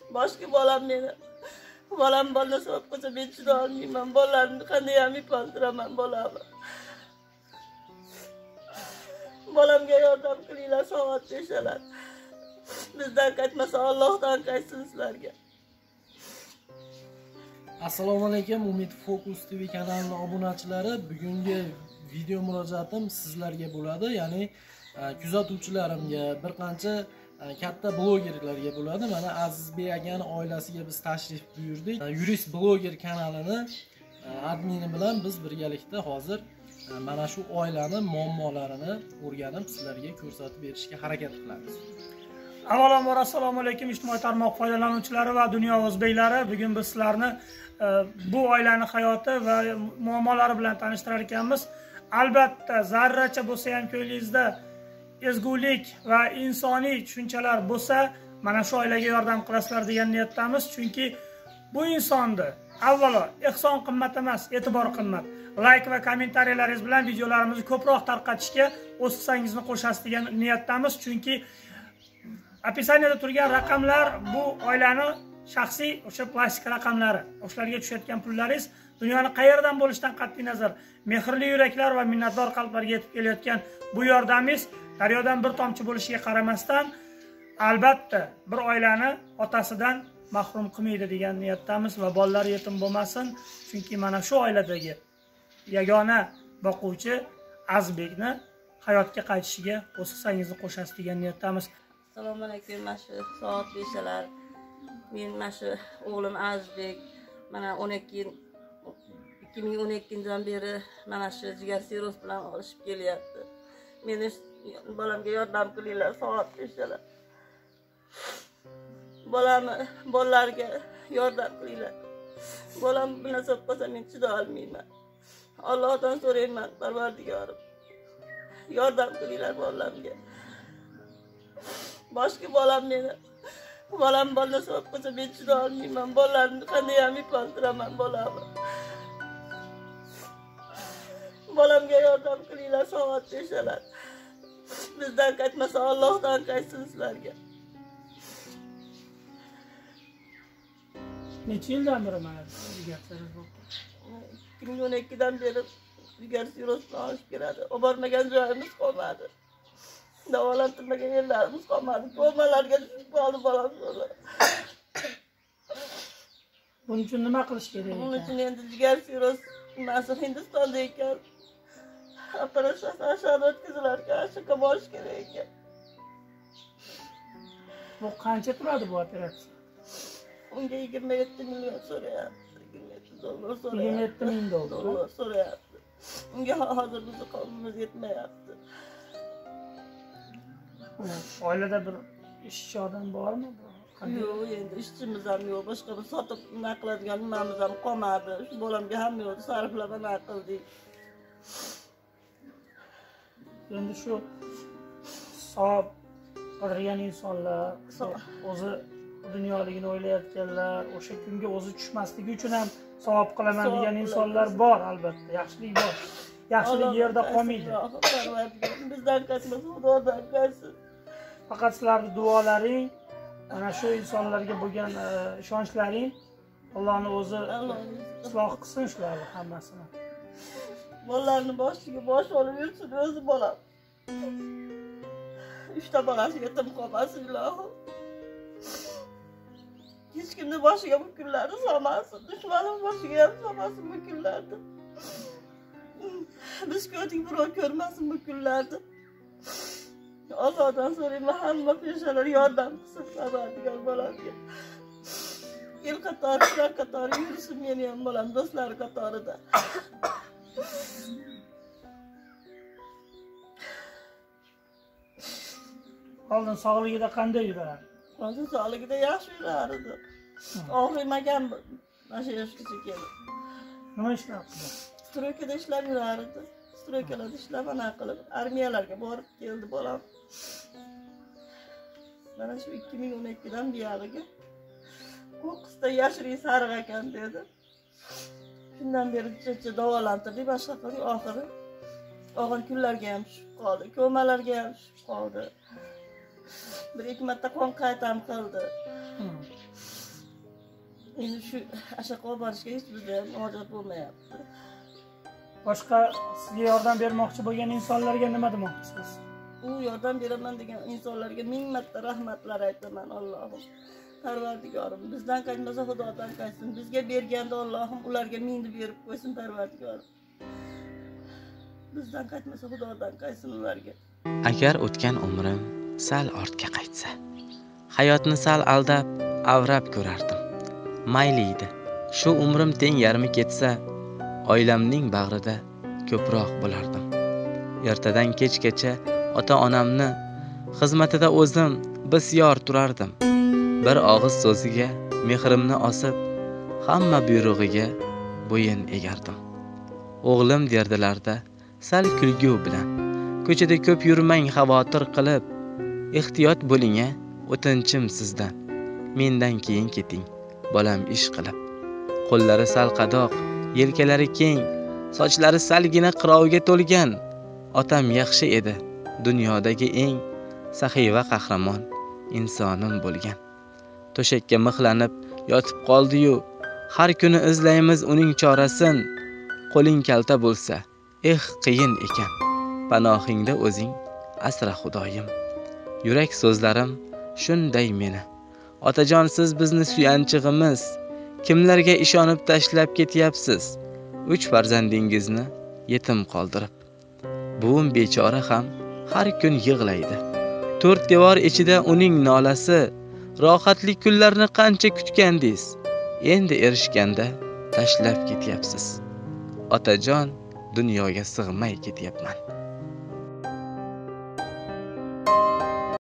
Boshqa bolam meni. Bolam bolasi bo'lib qolsa men chiday olmayman. Bolalarni qanday ham ipoldiraman bolamni. Bolamga yordam qilinglar, soat beshalar. Bizdan qaytmasa Allohdan qaytsin sizlarga. Assalomu alaykum, Umid Focus TV kanalining obunachilari. Bugungi video murojaatim sizlarga bo'ladi, ya'ni kuzatuvchilarimga, bir qancha katta blogerlarga bo'ladi. Mana Azizbek akaning oilasiga biz tashrif buyurdik. Yurist bloger kanalini admini bilan biz birgalikda hozir mana shu oilaning muammolarini o'rganib sizlarga ko'rsatib berishga harakat qilamiz. Avvalambor assalomu alaykum ijtimoiy tarmoq foydalanuvchilari va dunyo o'zbeklari. Bugun biz sizlarni bu oilaning hayoti va muammolari bilan tanishtirar ekanmiz. Albatta, zarracha bo'lsa ham ko'nglingizda ezgulik va insoniy tushunchalar bo'lsa, mana shu oilaga yordam qilasizlar degan niyatdamiz. Chunki bu insonni avvalo ehson qimmat emas, e'tibor qimmat. Like va kommentariyalarınız bilan videolarimizni ko'proq tarqatishga o'z hissangizni qo'shasiz degan niyatdamiz. Chunki opisaniyada turgan raqamlar bu oilaning shaxsiy o'sha plastik raqamlari. O'shalarga tushayotgan pullaringiz dunyoning qayerdan bo'lishidan qat'iy nazar mehrli yuraklar va minnatdor qalblarga yetib kelayotgan bu yordamingiz daryodan bir tomchi bo'lishiga qaramasdan albatta bir oilani otasidan mahrum qilmaydi degan niyatdamiz va bolalar yetim bo'lmasin. Chunki mana shu oiladagi yagona boquvchi Azizbekni hayotga qaytishiga o'z hissangizni qo'shasiz degan niyatdamiz. Assalomu alaykum, mana shu soat beshalar. Men mana shu o'g'lim Azizbek mana 2012-dan beri mana shu jigar sirroz bilan olishib kelyapti. Meni bolamga yordam qilinglar, soat beshalar. Bolalarga yordam qilinglar. Bolam bilan so'p qolsa men chiday olmayman. Allohdan so'rayman, Parvardigorim. Yordam qilinglar bolalarga. Boshqa bolam meni. Bolam bolasi bo'lib qolsa men chiday olmayman. Bolalarni qanday ham ipoldiraman bolamni. Bolamga yordam qilinglar, soat beshalar. Bizdan qaytmasa Allohdan qaytsin sizlarga. Necha yildan beri mana jigar sirroz bo'ldi? 2012'dan beri jigar sirroz olib keladi. Obormagan joyimiz qolmadi. Davolantirmagan yerlarimiz qolmadi. Ko'malarga tushib qoldi bolam so'la. Buning uchun nima qilish kerak ekan? Buning uchun endi jigar sirroz nasib Hindistonda ekan. Operatsiya aşağıda o'tkazilar ekan, shunga borish kerak ekan. Bu qancha turadi bu operatsiya? Unga 27 milyon so'rayapti. 27 dollar so'rayapti. 27 ming dollar so'rayapti. Unga hozir bizni qo'limiz yetmayapti. Oilada bir ishchi odam bormi? Yo'q, endi ishchimiz ham yo'q. Boshqa bir sotib nima qiladigan nimamiz ham qolmadi. Shu bolamga ham yo'q, sarflab nima qildik. Endi shu savob qilgan insonlar, o'zi dunyoligini o'ylayotganlar, o'sha kunga o'zi tushmasligi uchun ham savob qilaman degan insonlar bor albatta. Yaxshilik bor. Yaxshilik yerda qolmaydi. Bizdan qaytmasa Xudodan qaytsin. Faqat sizlarning duolaring, mana shu insonlarga bo'lgan ishonchlaring Allohning o'zi isloh qilsin shularni hammasini. Bolalarni boshiga bosh olib yursin o'zi bolam. 3 ta bolasi yetim qolmasin ilohim. Hech kimni boshiga bu kunlarni solmasin. Dushmanim boshiga ham solmasin bu kunlarni. Biz ko'rdik, birov ko'rmasin bu kunlarni. Allohdan so'rayman, hamma peshalar yordam qilsin Parvardigor bolamga. El qatori, shular qatori yursin meni ham bolam do'stlari qatorida. Oldin sog'ligida qanday yurardi? Hozir sog'ligida yaxshi yurardi. Og'rimagan mana shu yoshgacha keldi. Nima ishlar qildi? Stroykada ishlab yurardi. Stroykalarda ishlab ana qilib, armiyalarga borib keldi bolam. Mana shu 2012dan buyog'iga qo'qqisda yashirin sariq ekan dedi. Shundan beri chicha davolantirdik, boshqa qildik, oxiri og'ir kunlarga ham tushib qoldi, ko'malarga ham tushib qoldi. Bir ikki marta qon qaytam qildi. Endi shu ashaqa borishga hech bizda ham hojat bo'lmayapti. Boshqa sizga yordam bermoqchi bo'lgan insonlarga nima demoqchisiz? U yordam beraman degan insonlarga ming marta rahmatlar aytaman. Allohim, Parvardigorim, bizdan qaytmasa Xudodan qaytsin. Bizga berganda Allohim ularga mingni berib qo'ysin, Parvardigorim. Bizdan qaytmasa Xudodan qaytsin ularga. Agar o'tgan umrim sal ortga qaytsa, hayotni sal aldab, avrab ko'rardim. Mayli edi. Shu umrim teng yarmi ketsa, oilamning bag'rida ko'proq bo'lardim. Ertadan kechgacha ota-onamni xizmatida o'zim bisyor turardim. Bir og'iz so'ziga mehrimni osib, hamma buyrug'iga bo'yin egardim. O'g'lim derdilarda sal kulgu bilan, ko'chada ko'p yurmang xavotir qilib, ehtiyot bo'ling-a, o'tinchim sizdan. Mendan keyin keting, bolam ish qilib. Qo'llari sal qadoq, yelkalari keng, sochlari salgina qirovga to'lgan. Otam yaxshi edi, dunyodagi eng saxiy va qahramon insonim bo'lgan. To'shakka mixlanib yotib qoldi-yu, har kuni izlaymiz uning chorasin. Qo'ling kalta bo'lsa, qiyin ekan. Panohingda o'zing asra Xudoyim. Yurak so'zlarim shunday meni. Otajon, siz bizni suyanchig'imiz. Kimlarga ishonib tashlab ketyapsiz? 3 farzandingizni yetim qoldirib. Buvim bechora ham har kun yig'laydi. 4 devor ichida uning nolasi. Rohatli kunlarni qancha kutgandingiz? Endi erishganda tashlab ketyapsiz. Otajon, dunyoga sig'may ketyapman.